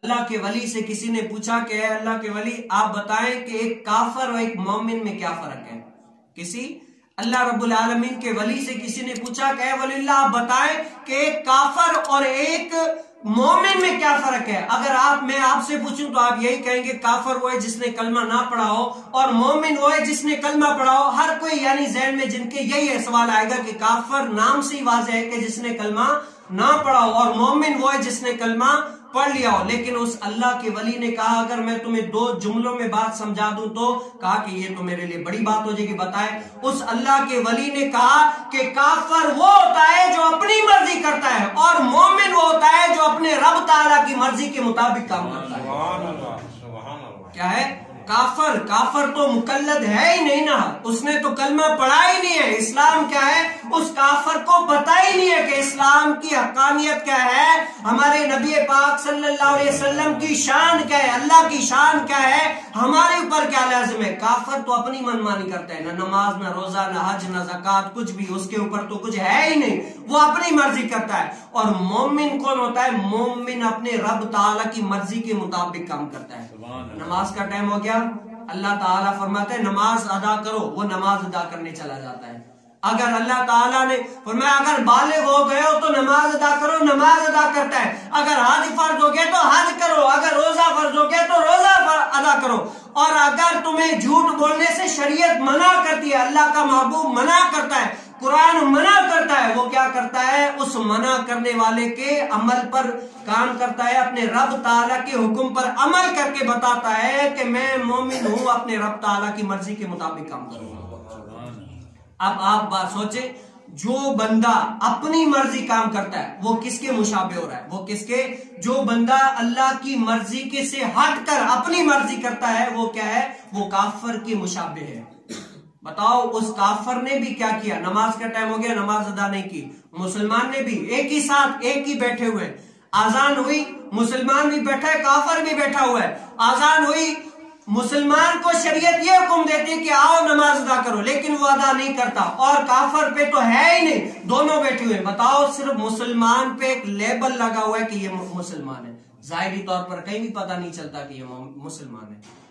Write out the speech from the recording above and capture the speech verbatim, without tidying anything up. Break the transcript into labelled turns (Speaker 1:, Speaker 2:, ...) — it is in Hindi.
Speaker 1: अल्लाह के वली से किसी ने पूछा कि अल्लाह के वली आप बताएं कि एक काफर और एक मोमिन में क्या फर्क है। किसी अल्लाह रब्बुल आलमीन के वली से किसी ने पूछा कि वलील्लाह आप बताएं कि एक काफर और एक मोमिन में क्या फर्क है। अगर आप मैं आपसे पूछूं तो आप यही कहेंगे काफर वो है जिसने कलमा ना पढ़ा हो और मोमिन वो है जिसने कलमा पढ़ा हो। हर कोई यानी ज़हन में जिनके यही सवाल आएगा कि काफर नाम से ही वाज़ेह है कि जिसने कलमा ना पढ़ा हो और मोमिन वो है जिसने कलमा पढ़ लिया हो। लेकिन उस अल्लाह के वली ने कहा अगर मैं तुम्हें दो जुमलों में बात समझा दूं तो कहा कि ये तो मेरे लिए बड़ी बात हो जाएगी, बताए। उस अल्लाह के वली ने कहा कि काफर वो होता है जो अपनी मर्जी करता है और मोमिन वो होता है जो अपने रब ताला की मर्जी के मुताबिक काम करता है। क्या है काफर? काफर तो मुकल्लद है ही नहीं ना, उसने तो कलमा पढ़ा ही नहीं है। इस्लाम क्या है उस काफर को पता ही नहीं है कि इस्लाम की हकानियत क्या है, हमारे नबी पाक सल्लल्लाहु अलैहि वसल्लम की शान क्या है, अल्लाह की शान क्या है, हमारे ऊपर क्या लाजिम है। काफर तो अपनी मनमानी करता है, ना नमाज ना रोजा ना हज ना ज़कात, कुछ भी उसके ऊपर तो कुछ है ही नहीं, वो अपनी मर्जी करता है। और मोमिन कौन होता है? मोमिन अपने रब ताला की मर्जी के मुताबिक काम करता है। नमाज का टाइम हो गया, अल्लाह ताला फरमाता है नमाज अदा करो, वो नमाज अदा करने चला जाता है। अगर अल्लाह ताला ने फरमाया अगर बालिग हो गए हो तो नमाज अदा करो, नमाज अदा करता है। अगर हज फर्ज हो गया तो हज करो, अगर रोजा फर्ज हो गया तो रोजा अदा करो। और अगर तुम्हें झूठ बोलने से शरीयत मना करती है, अल्लाह का महबूब मना करता है, कुरान मना करता है, वो क्या करता है? उस मना करने वाले के अमल पर काम करता है, अपने रब ताला के हुक्म पर अमल करके बताता है कि मैं मोमिन हूं, अपने रब ताला की मर्जी के मुताबिक काम करूंगा। अब आप बात सोचें, जो बंदा अपनी मर्जी काम करता है वो किसके मुशाबे हो रहा है? वो किसके? जो बंदा अल्लाह की मर्जी के से हटकर अपनी मर्जी करता है वो क्या है? वो काफर के मुशाबे है। बताओ उस काफर ने भी क्या किया? नमाज का टाइम हो गया, नमाज अदा नहीं की। मुसलमान ने भी एक ही साथ एक ही बैठे हुए, आजान हुई, मुसलमान भी बैठा है, काफर भी बैठा हुआ है। आजान हुई, मुसलमान को शरीयत ये हुक्म देती है कि आओ नमाज अदा करो, लेकिन वो अदा नहीं करता। और काफर पे तो है ही नहीं, दोनों बैठे हुए। बताओ सिर्फ मुसलमान पे एक लेबल लगा हुआ है कि ये मुसलमान है, जाहिरी तौर पर कहीं भी पता नहीं चलता कि ये मुसलमान है।